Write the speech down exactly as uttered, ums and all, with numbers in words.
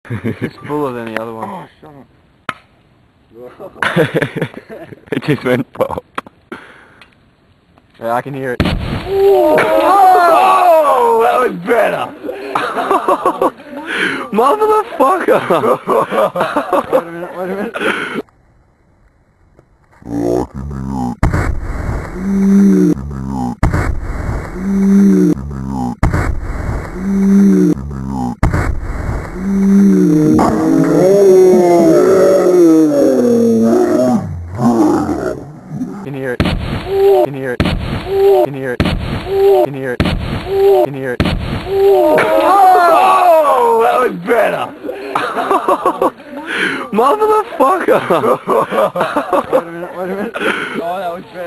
It's fuller than the other one. Oh, shut up. It just went pop. Yeah, I can hear it. Oh, that was better. Motherfucker! Wait a minute, wait a minute. Can hear it. Can hear it. Can hear it. Can hear it. Can hear it. Oh, that was better. Motherfucker! Wait a minute, wait a minute. Oh, that was better.